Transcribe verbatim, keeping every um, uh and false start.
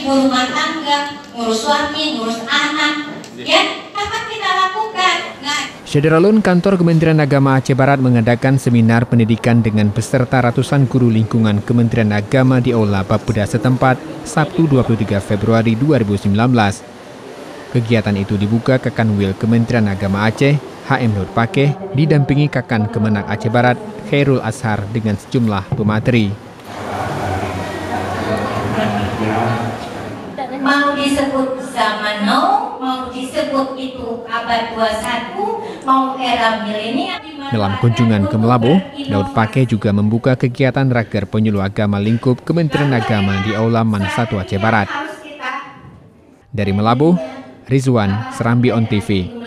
ibu rumah tangga, ngurus suami, ngurus anak, ya apa kita lakukan? Nah. Syederalun, kantor Kementerian Agama Aceh Barat mengadakan seminar pendidikan dengan beserta ratusan guru lingkungan Kementerian Agama di Aula Bapeda setempat Sabtu dua puluh tiga Februari dua ribu sembilan belas. Kegiatan itu dibuka Kakanwil Kementerian Agama Aceh, H M Nur Pakeh, didampingi Kakan Kemenak Aceh Barat, Khairul Ashar dengan sejumlah pemateri. Mau disebut zaman now, mau disebut itu abad dua puluh satu, mau era milenial. Dalam kunjungan ke Melabuh, Daud Pakeh juga membuka kegiatan Raker Penyuluh Agama Lingkup Kementerian Agama di Aula Man satu Aceh Barat. Dari Melabuh, Rizwan, Serambi On T V.